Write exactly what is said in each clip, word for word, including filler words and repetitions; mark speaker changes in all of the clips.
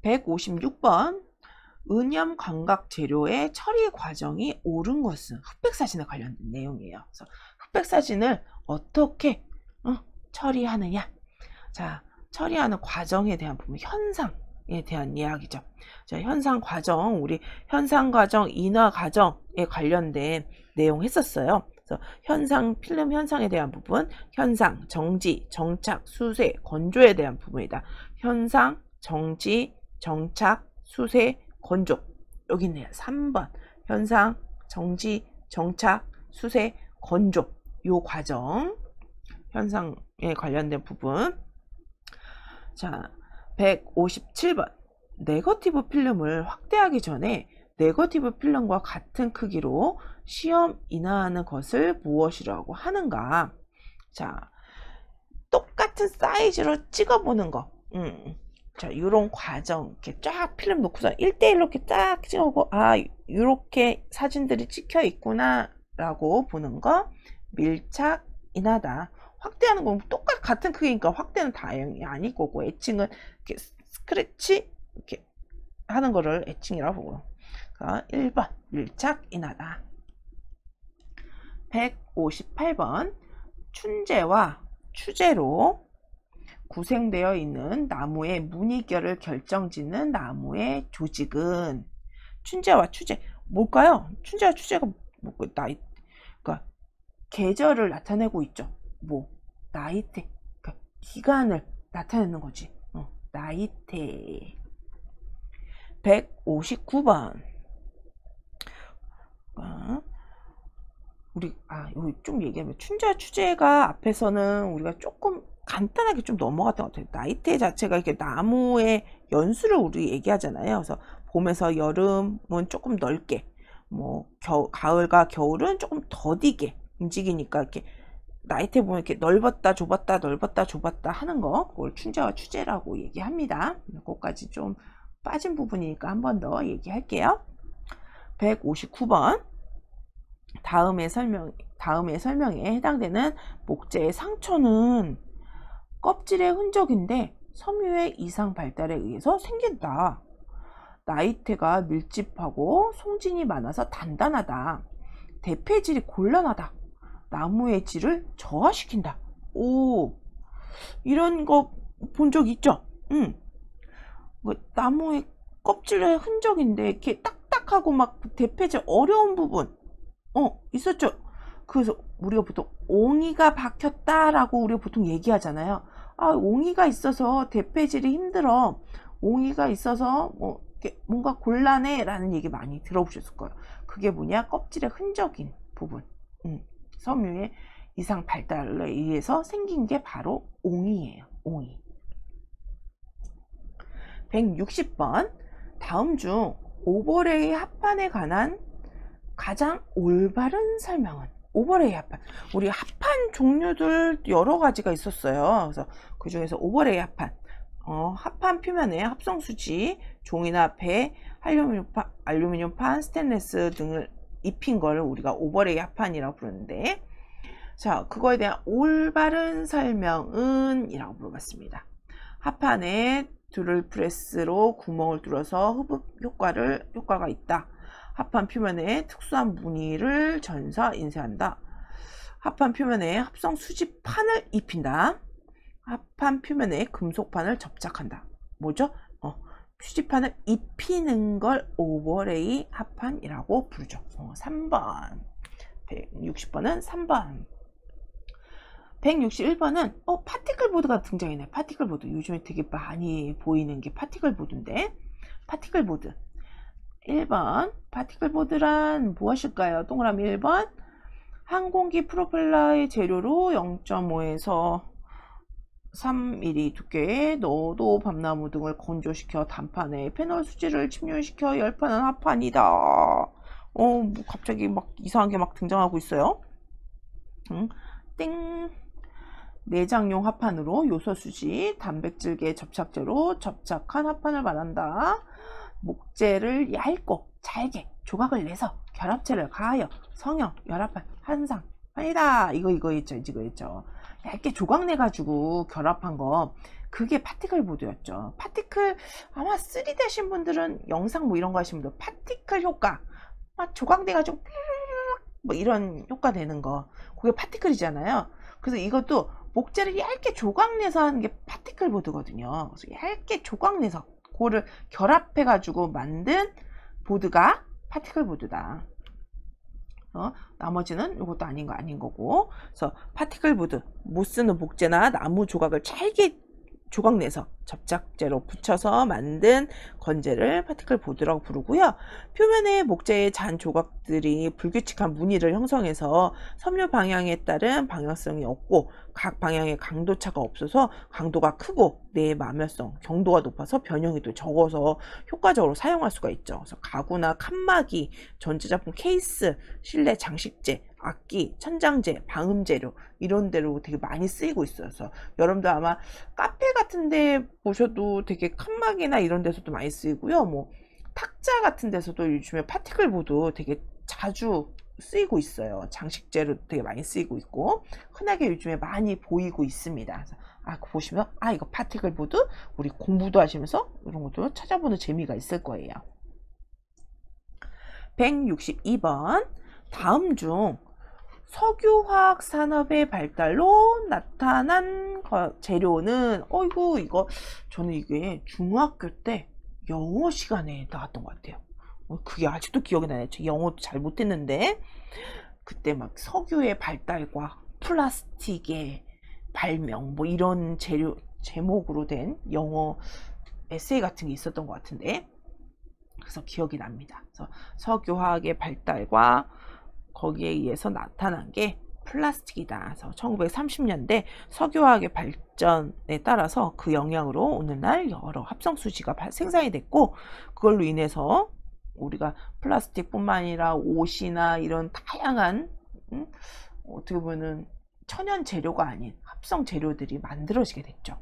Speaker 1: 백오십육 번 은염 광각 재료의 처리 과정이 옳은 것은 흑백사진에 관련된 내용이에요. 그래서 흑백사진을 어떻게 어, 처리하느냐. 자, 처리하는 과정에 대한 부분, 현상에 대한 이야기죠. 자, 현상 과정, 우리 현상 과정, 인화 과정에 관련된 내용 했었어요. 그래서 현상, 필름 현상에 대한 부분, 현상, 정지, 정착, 수세, 건조에 대한 부분이다. 현상, 정지, 정착, 수세, 건조. 여기 있네요. 삼 번. 현상, 정지, 정착, 수세, 건조. 요 과정. 현상에 관련된 부분. 자, 백오십칠 번. 네거티브 필름을 확대하기 전에 네거티브 필름과 같은 크기로 시험 인화하는 것을 무엇이라고 하는가? 자, 똑같은 사이즈로 찍어보는 거. 음. 자, 요런 과정, 이렇게 쫙 필름 놓고서 일 대 일로 이렇게 쫙 찍어보고, 아, 요렇게 사진들이 찍혀 있구나, 라고 보는 거, 밀착 인화다. 확대하는 건 똑같, 같은 크기니까 확대는 다행히 아닐 거고, 애칭은 이렇게 스크래치, 이렇게 하는 거를 애칭이라고 보고. 그러니까 일 번, 밀착 인화다. 백오십팔 번, 춘제와 추제로 구생되어 있는 나무의 무늬결을 결정짓는 나무의 조직은 춘제와 추제 뭘까요? 춘제와 추제가 뭐, 나이, 그러니까 계절을 나타내고 있죠. 뭐 나이테, 그러니까 기간을 나타내는 거지. 어, 나이테. 백오십구 번. 어, 우리 아 여기 좀 얘기하면 춘제와 추제가 앞에서는 우리가 조금 간단하게 좀 넘어갔던 것 같아요. 나이테 자체가 이렇게 나무의 연수를 우리 얘기하잖아요. 그래서 봄에서 여름은 조금 넓게, 뭐 겨, 가을과 겨울은 조금 더디게 움직이니까 이렇게 나이테 보면 이렇게 넓었다 좁았다 넓었다 좁았다 하는 거, 그걸 춘제와 추제라고 얘기합니다. 그것까지 좀 빠진 부분이니까 한 번 더 얘기할게요. 백오십구 번. 다음의 설명, 다음의 설명에 해당되는 목재의 상처는 껍질의 흔적인데 섬유의 이상 발달에 의해서 생긴다. 나이테가 밀집하고 송진이 많아서 단단하다. 대패질이 곤란하다. 나무의 질을 저하시킨다. 오, 이런 거 본 적 있죠? 응. 나무의 껍질의 흔적인데 이렇게 딱딱하고 막 대패질 어려운 부분 어 있었죠. 그래서 우리가 보통 옹이가 박혔다라고 우리가 보통 얘기하잖아요. 아, 옹이가 있어서 대패질이 힘들어. 옹이가 있어서 뭐 이렇게 뭔가 곤란해 라는 얘기 많이 들어보셨을 거예요. 그게 뭐냐? 껍질의 흔적인 부분. 음, 섬유의 이상 발달에 의해서 생긴 게 바로 옹이에요. 옹이. 백육십 번. 다음 중 오버레이 합판에 관한 가장 올바른 설명은? 오버레이 합판. 우리 합판 종류들 여러 가지가 있었어요. 그래서 그 중에서 오버레이 합판. 어, 합판 표면에 합성수지, 종이나 배, 알루미늄판, 알루미늄판, 스테인리스 등을 입힌 걸 우리가 오버레이 합판이라고 부르는데, 자, 그거에 대한 올바른 설명은? 이라고 물어봤습니다. 합판에 드릴 프레스로 구멍을 뚫어서 흡입 효과를, 효과가 있다. 합판 표면에 특수한 무늬를 전사 인쇄한다. 합판 표면에 합성 수지판을 입힌다. 합판 표면에 금속판을 접착한다. 뭐죠? 어, 수지판을 입히는 걸 오버레이 합판이라고 부르죠. 어, 삼 번. 백육십 번은 삼 번. 백육십일 번은 어, 파티클 보드가 등장이네. 파티클 보드. 요즘에 되게 많이 보이는 게 파티클 보드인데, 파티클 보드. 일 번. 파티클 보드란 무엇일까요? 동그라미 일 번. 항공기 프로펠러의 재료로 영 점 오에서 삼 밀리미터 두께의 너도 밤나무 등을 건조시켜 단판에 페놀 수지를 침몰시켜 열판한 합판이다. 어, 뭐 갑자기 막 이상한 게 막 등장하고 있어요. 응? 땡. 내장용 합판으로 요소수지, 단백질계 접착제로 접착한 합판을 말한다. 목재를 얇고 잘게 조각을 내서 결합체를 가하여 성형, 열합판, 한상, 판이다. 이거 이거 있죠, 이거 있죠. 얇게 조각 내 가지고 결합한 거, 그게 파티클 보드였죠. 파티클 아마 쓰리디 하신 분들은 영상 뭐 이런 거 하시는 분들 파티클 효과 막 조각돼 가지고 뭐 이런 효과 되는 거 그게 파티클이잖아요. 그래서 이것도 목재를 얇게 조각내서 하는 게 파티클 보드거든요. 그래서 얇게 조각내서 그거를 결합해 가지고 만든 보드가 파티클 보드다. 어, 나머지는 이것도 아닌 거 아닌 거고. 그래서 파티클 보드 못 쓰는 목재나 나무 조각을 잘게 조각내서 접착제로 붙여서 만든 건재를 파티클 보드라고 부르고요. 표면에 목재의 잔 조각들이 불규칙한 무늬를 형성해서 섬유 방향에 따른 방향성이 없고 각 방향의 강도차가 없어서 강도가 크고 내마멸성, 경도가 높아서 변형이 또 적어서 효과적으로 사용할 수가 있죠. 그래서 가구나 칸막이, 전자제품 케이스, 실내 장식재, 악기, 천장재, 방음재료 이런 데로 되게 많이 쓰이고 있어요. 그래서 여러분들 아마 카페 같은 데 보셔도 되게 칸막이나 이런 데서도 많이 쓰이고요. 뭐 탁자 같은 데서도 요즘에 파티클 보드 되게 자주 쓰이고 있어요. 장식재로 되게 많이 쓰이고 있고 흔하게 요즘에 많이 보이고 있습니다. 그래서 아, 보시면 아 이거 파티클 보드 우리 공부도 하시면서 이런 것도 찾아보는 재미가 있을 거예요. 백육십이 번 다음 중 석유화학 산업의 발달로 나타난 거, 재료는 어이구 이거 저는 이게 중학교 때 영어 시간에 나왔던 것 같아요. 어, 그게 아직도 기억이 나요. 저 영어도 잘 못했는데 그때 막 석유의 발달과 플라스틱의 발명 뭐 이런 재료 제목으로 된 영어 에세이 같은 게 있었던 것 같은데 그래서 기억이 납니다. 그래서 석유화학의 발달과 거기에 의해서 나타난 게 플라스틱이다. 그래서 천구백삼십 년대 석유화학의 발전에 따라서 그 영향으로 오늘날 여러 합성수지가 생산이 됐고 그걸로 인해서 우리가 플라스틱뿐만 아니라 옷이나 이런 다양한 음, 어떻게 보면 천연 재료가 아닌 합성 재료들이 만들어지게 됐죠.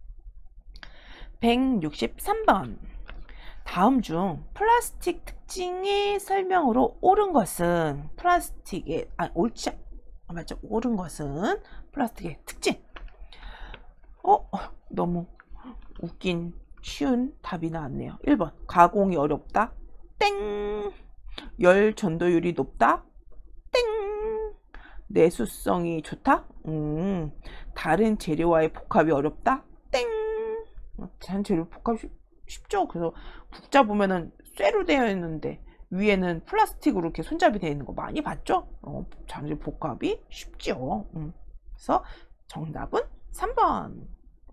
Speaker 1: 백육십삼 번 다음 중 플라스틱 특징의 설명으로 옳은 것은 플라스틱의 아 옳지 아, 맞죠 옳은 것은 플라스틱의 특징. 어 너무 웃긴 쉬운 답이 나왔네요. 일 번 가공이 어렵다. 땡. 열 전도율이 높다. 땡. 내수성이 좋다. 음. 다른 재료와의 복합이 어렵다. 땡. 다른 재료 복합이 쉽죠. 그래서 국자 보면은 쇠로 되어 있는데 위에는 플라스틱으로 이렇게 손잡이 되어 있는 거 많이 봤죠? 어, 장질 복합이 쉽죠. 음. 그래서 정답은 삼 번.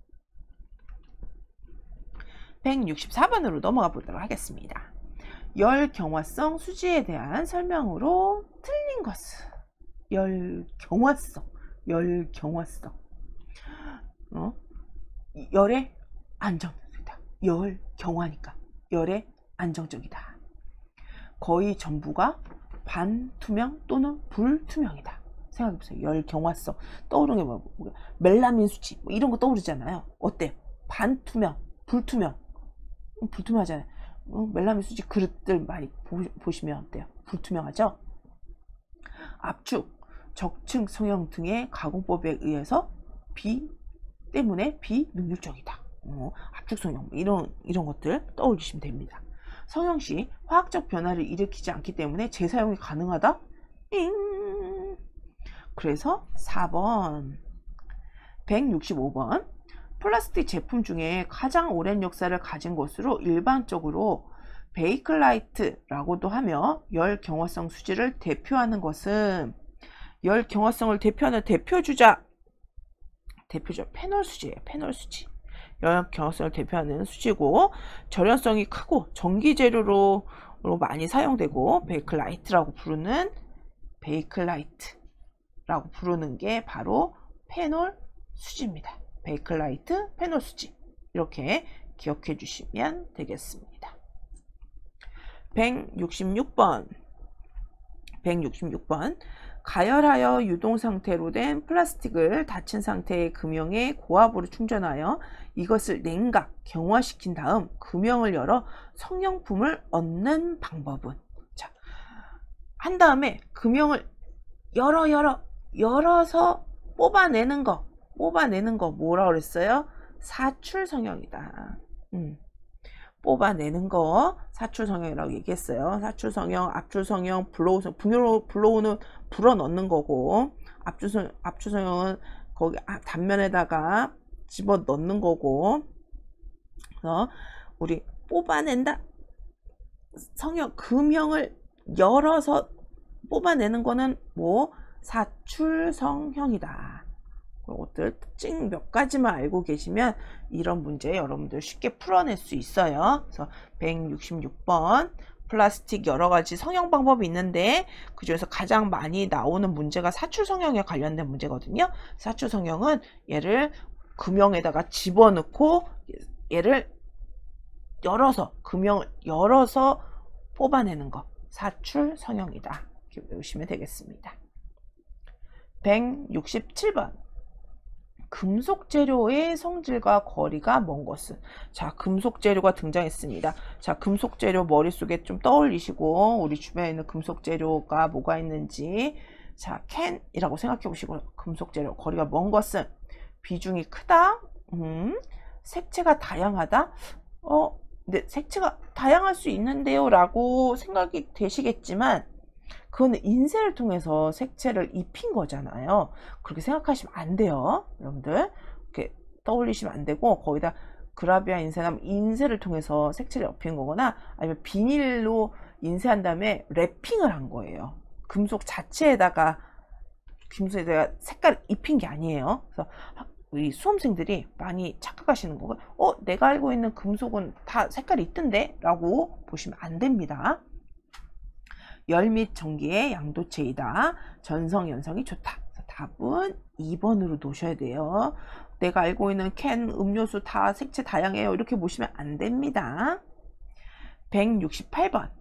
Speaker 1: 백육십사 번으로 넘어가 보도록 하겠습니다. 열경화성 수지에 대한 설명으로 틀린 것은 열경화성, 열경화성. 어? 열의 안정. 열경화니까 열에 안정적이다. 거의 전부가 반투명 또는 불투명이다. 생각해보세요. 열경화성 떠오르는 게 뭐, 뭐 멜라민 수치 뭐 이런 거 떠오르잖아요. 어때? 반투명, 불투명. 음, 불투명하잖아요. 어, 멜라민 수치 그릇들 많이 보, 보시면 어때요? 불투명하죠? 압축, 적층 성형 등의 가공법에 의해서 비 때문에 비능률적이다. 어, 압축 성형 이런 이런 것들 떠올리시면 됩니다. 성형 시 화학적 변화를 일으키지 않기 때문에 재사용이 가능하다. 잉. 그래서 사 번. 백육십오 번 플라스틱 제품 중에 가장 오랜 역사를 가진 것으로 일반적으로 베이클라이트라고도 하며 열 경화성 수지를 대표하는 것은 열 경화성을 대표하는 대표주자 대표주자 페놀 수지예요. 페놀 수지. 열 경화성을 대표하는 수지고 절연성이 크고 전기 재료로 많이 사용되고 베이클라이트라고 부르는 베이클라이트라고 부르는 게 바로 페놀 수지입니다. 베이클라이트, 페놀 수지 이렇게 기억해 주시면 되겠습니다. 백육십육 번 백육십육 번 가열하여 유동 상태로 된 플라스틱을 닫힌 상태의 금형에 고압으로 충전하여 이것을 냉각, 경화시킨 다음 금형을 열어 성형품을 얻는 방법은 자, 한 다음에 금형을 열어 열어 열어서 뽑아내는 거 뽑아내는 거 뭐라 그랬어요? 사출 성형이다. 음. 뽑아내는 거 사출 성형이라고 얘기했어요. 사출 성형, 압출 성형, 블로우 성형. 분요 블로우는 불어 넣는 거고, 압출 성 압출 성형은 거기 단면에다가 집어 넣는 거고. 그래서 우리 뽑아낸다. 성형 금형을 열어서 뽑아내는 거는 뭐 사출 성형이다. 그것들 특징 몇 가지만 알고 계시면 이런 문제 여러분들 쉽게 풀어낼 수 있어요. 그래서 백육십육 번 플라스틱 여러 가지 성형 방법이 있는데 그 중에서 가장 많이 나오는 문제가 사출 성형에 관련된 문제거든요. 사출 성형은 얘를 금형에다가 집어넣고 얘를 열어서 금형을 열어서 뽑아내는 거 사출 성형이다. 이렇게 외우시면 되겠습니다. 백육십칠 번 금속 재료의 성질과 거리가 먼 것은. 자, 금속 재료가 등장했습니다. 자, 금속 재료 머릿속에 좀 떠올리시고 우리 주변에 있는 금속 재료가 뭐가 있는지, 자, 캔이라고 생각해 보시고, 금속 재료 거리가 먼 것은 비중이 크다. 음, 색채가 다양하다. 어, 근데 색채가 다양할 수 있는데요 라고 생각이 되시겠지만 그거는 인쇄를 통해서 색채를 입힌 거잖아요. 그렇게 생각하시면 안 돼요. 여러분들 이렇게 떠올리시면 안 되고, 거기다 그라비아 인쇄나 인쇄를 통해서 색채를 입힌 거거나 아니면 비닐로 인쇄한 다음에 랩핑을 한 거예요. 금속 자체에다가 금속에다가 색깔을 입힌 게 아니에요. 그래서 우리 수험생들이 많이 착각하시는 거고, 어 내가 알고 있는 금속은 다 색깔이 있던데 라고 보시면 안 됩니다. 열 및 전기의 양도체이다. 전성 연성이 좋다. 답은 이 번으로 놓으셔야 돼요. 내가 알고 있는 캔 음료수 다 색채 다양해요 이렇게 보시면 안 됩니다. 백육십팔 번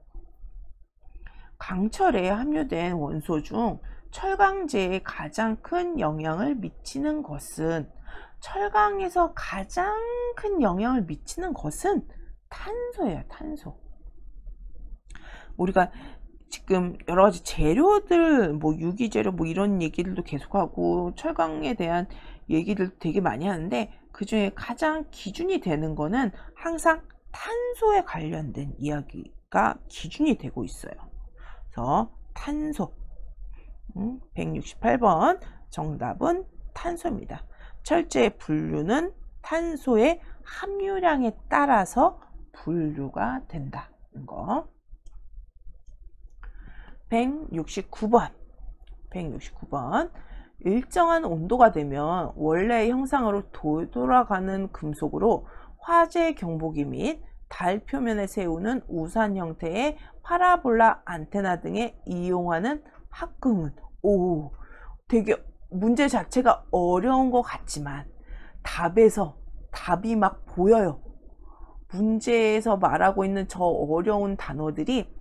Speaker 1: 강철에 함유된 원소 중 철강제에 가장 큰 영향을 미치는 것은. 철강에서 가장 큰 영향을 미치는 것은 탄소예요. 탄소. 우리가 지금 여러 가지 재료들, 뭐 유기재료 뭐 이런 얘기들도 계속하고 철강에 대한 얘기를 되게 많이 하는데 그 중에 가장 기준이 되는 거는 항상 탄소에 관련된 이야기가 기준이 되고 있어요. 그래서 탄소. 음, 백육십팔 번 정답은 탄소입니다. 철제의 분류는 탄소의 함유량에 따라서 분류가 된다는 거. 백육십구 번 백육십구 번 일정한 온도가 되면 원래의 형상으로 돌아가는 금속으로 화재 경보기 및 달 표면에 세우는 우산 형태의 파라볼라 안테나 등에 이용하는 합금은. 오, 되게 문제 자체가 어려운 것 같지만 답에서 답이 막 보여요. 문제에서 말하고 있는 저 어려운 단어들이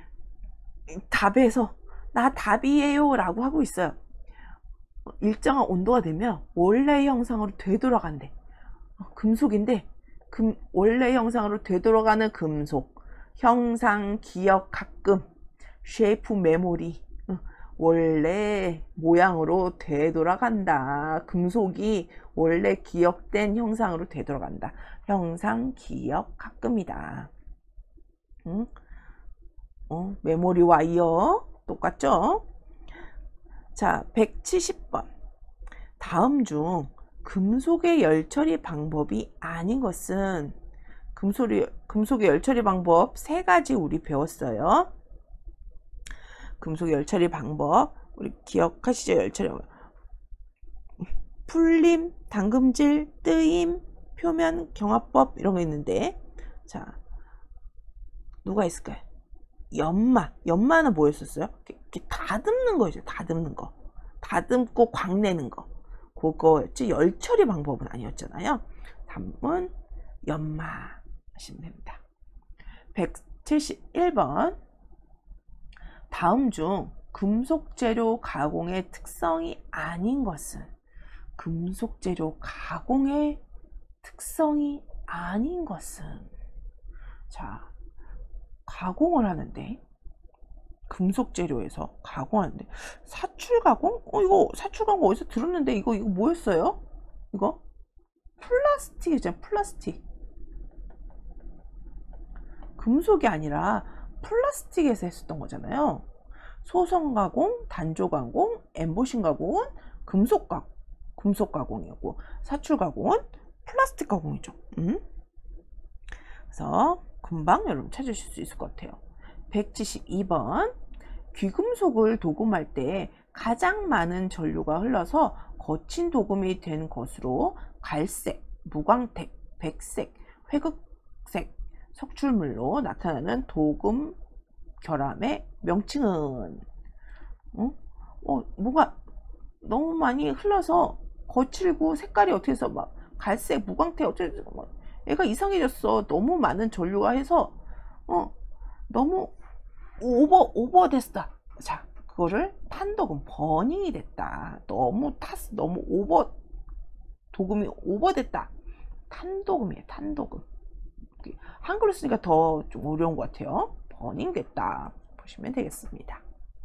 Speaker 1: 답에서 나 답이에요 라고 하고 있어요. 일정한 온도가 되면 원래 형상으로 되돌아간대. 금속인데 금, 원래 형상으로 되돌아가는 금속, 형상, 기억, 합금, 쉐이프, 메모리, 원래 모양으로 되돌아간다. 금속이 원래 기억된 형상으로 되돌아간다. 형상, 기억, 합금이다. 응? 어, 메모리 와이어 똑같죠? 자, 백칠십 번 다음 중 금속의 열처리 방법이 아닌 것은. 금속이, 금속의 열처리 방법 세 가지 우리 배웠어요. 금속의 열처리 방법 우리 기억하시죠? 열처리 방법. 풀림, 담금질, 뜨임, 표면 경화법 이런 거 있는데, 자 누가 있을까요? 연마. 연마는 뭐였었어요? 이렇게 다듬는 거죠. 다듬는 거. 다듬고 광내는 거. 그거였지. 열처리 방법은 아니었잖아요. 답은 연마 하시면 됩니다. 백칠십일 번 다음 중 금속 재료 가공의 특성이 아닌 것은. 금속 재료 가공의 특성이 아닌 것은. 자, 가공을 하는데 금속 재료에서 가공하는데 사출 가공? 어 이거 사출 가공 어디서 들었는데 이거 이거 뭐였어요? 이거 플라스틱이죠. 플라스틱. 금속이 아니라 플라스틱에서 했었던 거잖아요. 소성 가공, 단조 가공, 엠보싱 가공은 금속 가공, 금속 가공이었고 사출 가공은 플라스틱 가공이죠. 음? 그래서 금방 여러분 찾으실 수 있을 것 같아요. 백칠십이 번 귀금속을 도금할 때 가장 많은 전류가 흘러서 거친 도금이 된 것으로 갈색, 무광택, 백색, 회극색 석출물로 나타나는 도금 결함의 명칭은 어? 어, 뭐가 너무 많이 흘러서 거칠고 색깔이 어떻게 해서 막 갈색, 무광택 어떻게 해서 막 얘가 이상해졌어. 너무 많은 전류가 해서 어 너무 오버 오버됐다. 자, 그거를 탄도금 버닝이 됐다. 너무 탔어. 너무 오버 도금이 오버됐다. 탄도금이에요. 탄도금. 한글로 쓰니까 더 좀 어려운 것 같아요. 버닝 됐다 보시면 되겠습니다.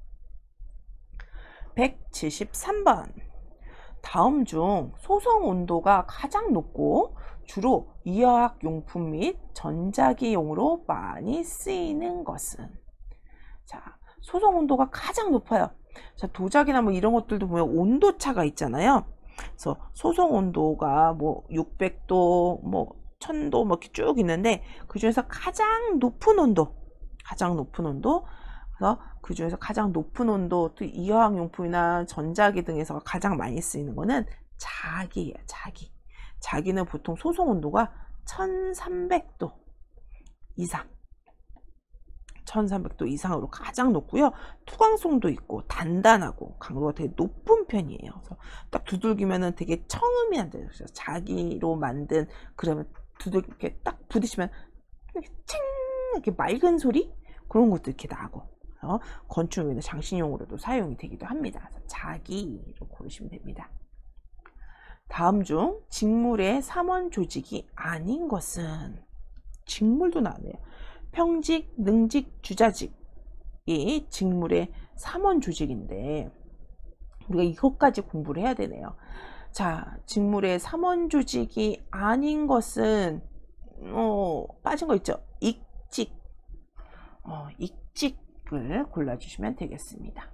Speaker 1: 백칠십삼 번 다음 중 소성 온도가 가장 높고 주로 이화학용품 및 전자기용으로 많이 쓰이는 것은? 자, 소성 온도가 가장 높아요. 자, 도자기나 뭐 이런 것들도 보면 온도차가 있잖아요. 그래서 소성 온도가 뭐 육백 도, 뭐 천 도 뭐 이렇게 쭉 있는데 그 중에서 가장 높은 온도, 가장 높은 온도, 그래서 그 중에서 가장 높은 온도, 또 이화학용품이나 전자기 등에서 가장 많이 쓰이는 거는 자기예요. 자기. 자기는 보통 소성 온도가 천삼백 도 이상, 천삼백 도 이상으로 가장 높고요. 투광성도 있고 단단하고 강도가 되게 높은 편이에요. 그래서 딱 두들기면은 되게 청음이 안 돼요. 그래서 자기로 만든, 그러면 두들 이렇게 딱 부딪히면 이렇게 칭 이렇게 맑은 소리, 그런 것도 이렇게 나고, 어, 건축용이나 장식용으로도 사용이 되기도 합니다. 그래서 자기로 고르시면 됩니다. 다음 중 직물의 삼원 조직이 아닌 것은? 직물도 나네요. 평직, 능직, 주자직이 직물의 삼원 조직인데 우리가 이것까지 공부를 해야 되네요. 자, 직물의 삼원 조직이 아닌 것은 어, 빠진 거 있죠. 익직. 어, 익직을 골라주시면 되겠습니다.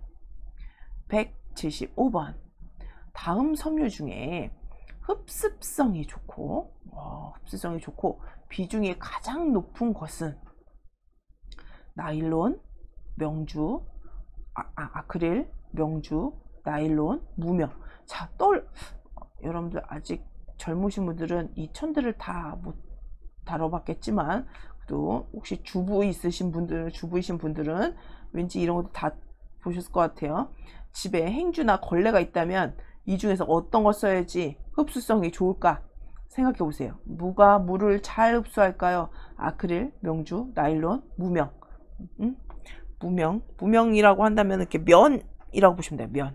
Speaker 1: 백칠십오 번 다음 섬유 중에 흡습성이 좋고 어, 흡습성이 좋고 비중이 가장 높은 것은? 나일론, 명주, 아, 아, 아크릴, 명주, 나일론, 무명. 자, 떨 여러분들 아직 젊으신 분들은 이 천들을 다 못 다뤄봤겠지만, 또 혹시 주부 있으신 분들, 주부이신 분들은 왠지 이런 것도 다 보셨을 것 같아요. 집에 행주나 걸레가 있다면 이 중에서 어떤 걸 써야지 흡수성이 좋을까 생각해 보세요. 무가 물을 잘 흡수할까요? 아크릴, 명주, 나일론, 무명. 음? 무명. 무명이라고 한다면 이렇게 면이라고 보시면 돼요. 면.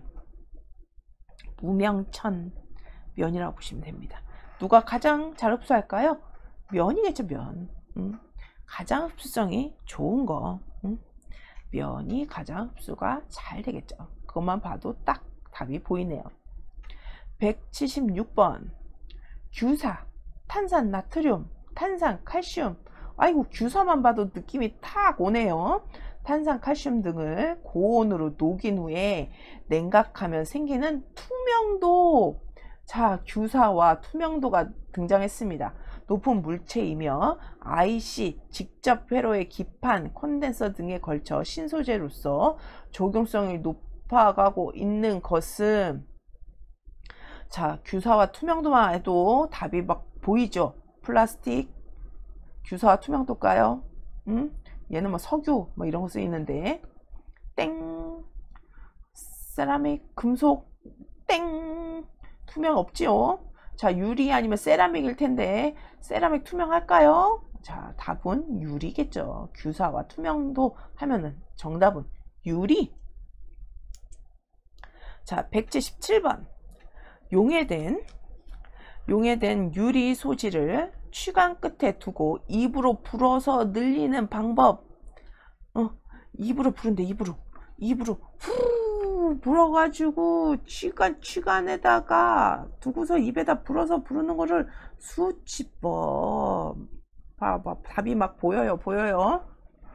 Speaker 1: 무명천. 면이라고 보시면 됩니다. 누가 가장 잘 흡수할까요? 면이겠죠. 면. 음? 가장 흡수성이 좋은 거. 음? 면이 가장 흡수가 잘 되겠죠. 그것만 봐도 딱 답이 보이네요. 백칠십육 번 규사, 탄산, 나트륨, 탄산, 칼슘. 아이고, 규사만 봐도 느낌이 탁 오네요. 탄산, 칼슘 등을 고온으로 녹인 후에 냉각하면 생기는 투명도. 자, 규사와 투명도가 등장했습니다. 높은 물체이며 아이씨, 직접 회로의 기판, 콘덴서 등에 걸쳐 신소재로서 적용성이 높아가고 있는 것은? 자, 규사와 투명도만 해도 답이 막 보이죠. 플라스틱, 규사와 투명도일까요? 음? 얘는 뭐 석유 뭐 이런 거 쓰이는데, 땡. 세라믹, 금속, 땡. 투명 없지요. 자, 유리 아니면 세라믹일 텐데 세라믹 투명할까요? 자, 답은 유리겠죠. 규사와 투명도 하면은 정답은 유리. 자, 백칠십칠 번 용해된 용해된 유리 소지를 취관 끝에 두고 입으로 불어서 늘리는 방법. 어, 입으로 부른대. 입으로 입으로 후 물 불어가지고 취간 취간에다가 두고서 입에다 불어서 부르는 거를 수치법. 봐봐, 답이 막 보여요, 보여요.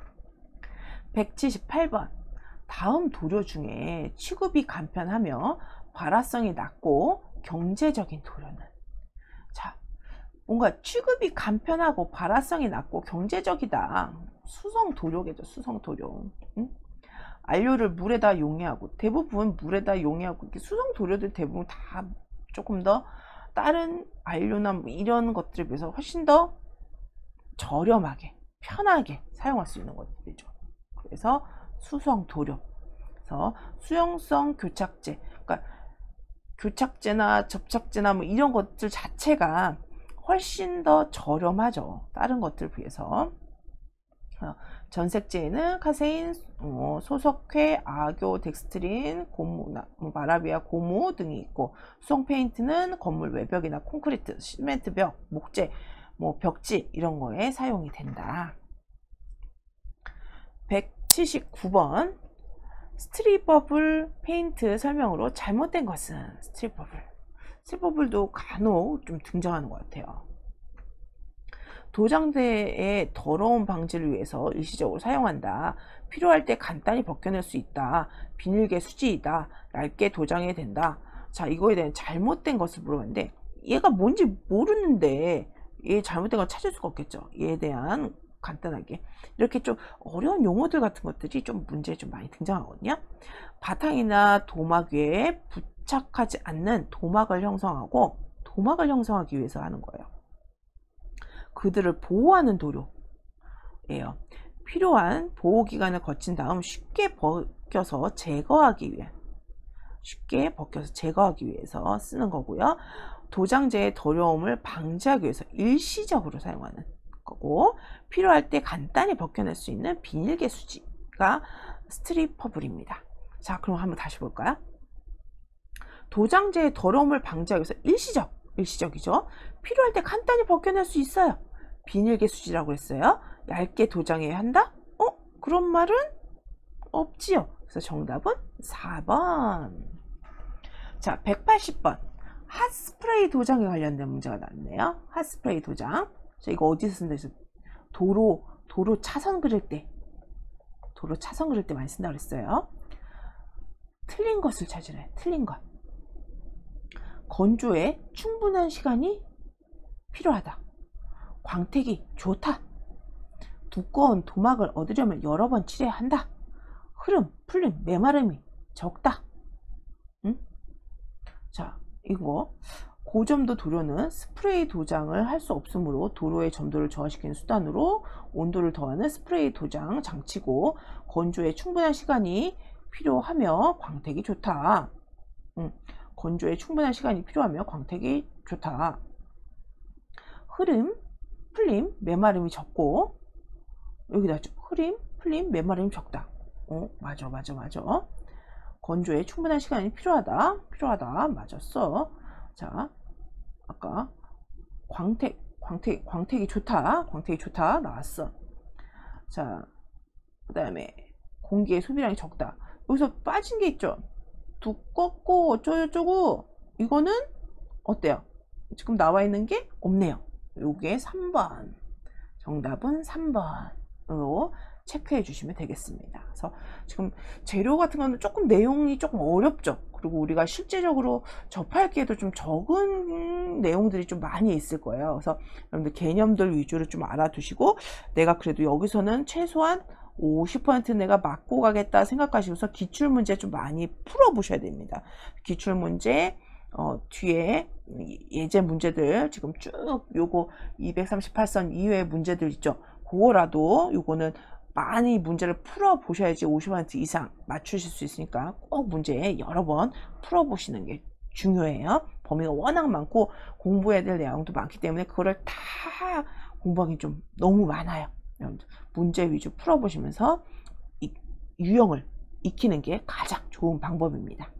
Speaker 1: 백칠십팔 번. 다음 도료 중에 취급이 간편하며 발화성이 낮고 경제적인 도료는? 자, 뭔가 취급이 간편하고 발화성이 낮고 경제적이다. 수성 도료겠죠, 수성 도료. 응? 안료를 물에다 용해하고, 대부분 물에다 용해하고, 이렇게 수성 도료들 대부분 다 조금 더 다른 안료나 뭐 이런 것들에 비해서 훨씬 더 저렴하게 편하게 사용할 수 있는 것들이죠. 그래서 수성 도료. 그래서 수용성 교착제, 그러니까 교착제나 접착제나 뭐 이런 것들 자체가 훨씬 더 저렴하죠, 다른 것들에 비해서. 전색제에는 카세인, 어, 소석회, 아교, 덱스트린, 고무, 뭐 마라비아, 고무 등이 있고, 수성 페인트는 건물 외벽이나 콘크리트, 시멘트 벽, 목재, 뭐 벽지 이런 거에 사용이 된다. 백칠십구 번. 스트립버블 페인트 설명으로 잘못된 것은? 스트립버블. 스트립버블도 간혹 좀 등장하는 것 같아요. 도장대의 더러운 방지를 위해서 일시적으로 사용한다. 필요할 때 간단히 벗겨낼 수 있다. 비닐계 수지이다. 얇게 도장이 된다. 자, 이거에 대한 잘못된 것을 물어봤는데, 얘가 뭔지 모르는데 얘 잘못된 걸 찾을 수가 없겠죠. 얘에 대한 간단하게 이렇게 좀 어려운 용어들 같은 것들이 좀 문제에 좀 많이 등장하거든요. 바탕이나 도막 위에 부착하지 않는 도막을 형성하고, 도막을 형성하기 위해서 하는 거예요. 그들을 보호하는 도료예요. 필요한 보호기간을 거친 다음 쉽게 벗겨서 제거하기 위해 쉽게 벗겨서 제거하기 위해서 쓰는 거고요. 도장제의 더러움을 방지하기 위해서 일시적으로 사용하는 거고, 필요할 때 간단히 벗겨낼 수 있는 비닐계 수지가 스트립퍼블입니다. 자, 그럼 한번 다시 볼까요? 도장제의 더러움을 방지하기 위해서 일시적, 일시적이죠. 필요할 때 간단히 벗겨낼 수 있어요. 비닐계 수지라고 했어요. 얇게 도장해야 한다? 어? 그런 말은 없지요. 그래서 정답은 사 번. 자, 백팔십 번. 핫스프레이 도장에 관련된 문제가 나왔네요. 핫스프레이 도장. 자, 이거 어디서 쓴다 해서 도로, 도로 차선 그릴 때, 도로 차선 그릴 때 많이 쓴다고 그랬어요. 틀린 것을 찾으래. 틀린 것. 건조에 충분한 시간이 필요하다. 광택이 좋다. 두꺼운 도막을 얻으려면 여러 번 칠해야 한다. 흐름, 풀림, 메마름이 적다. 응? 자, 이거 고점도 도료는 스프레이 도장을 할 수 없으므로 도로의 점도를 저하시키는 수단으로 온도를 더하는 스프레이 도장 장치고, 건조에 충분한 시간이 필요하며 광택이 좋다. 응. 건조에 충분한 시간이 필요하며 광택이 좋다. 흐름, 풀림, 메마름이 적고, 여기다 흐림, 풀림, 메마름이 적다. 어, 맞아, 맞아, 맞아. 건조에 충분한 시간이 필요하다. 필요하다. 맞았어. 자, 아까 광택, 광택, 광택이 좋다. 광택이 좋다. 나왔어. 자, 그 다음에 공기의 소비량이 적다. 여기서 빠진 게 있죠. 두껍고 어쩌고저쩌고. 이거는 어때요? 지금 나와 있는 게 없네요. 요게 삼 번. 정답은 삼 번으로 체크해 주시면 되겠습니다. 그래서 지금 재료 같은 거는 조금 내용이 조금 어렵죠. 그리고 우리가 실제적으로 접하기에도 좀 적은 내용들이 좀 많이 있을 거예요. 그래서 여러분들 개념들 위주로 좀 알아두시고, 내가 그래도 여기서는 최소한 오십 퍼센트 내가 맞고 가겠다 생각하시면서 기출문제 좀 많이 풀어보셔야 됩니다. 기출문제 어, 뒤에 예제 문제들 지금 쭉 요거 이백삼십팔 선 이외의 문제들 있죠. 그거라도 요거는 많이 문제를 풀어 보셔야지 오십 퍼센트 이상 맞추실 수 있으니까 꼭 문제 여러 번 풀어 보시는 게 중요해요. 범위가 워낙 많고 공부해야 될 내용도 많기 때문에 그거를 다 공부하기 좀 너무 많아요. 문제 위주 풀어 보시면서 이 유형을 익히는 게 가장 좋은 방법입니다.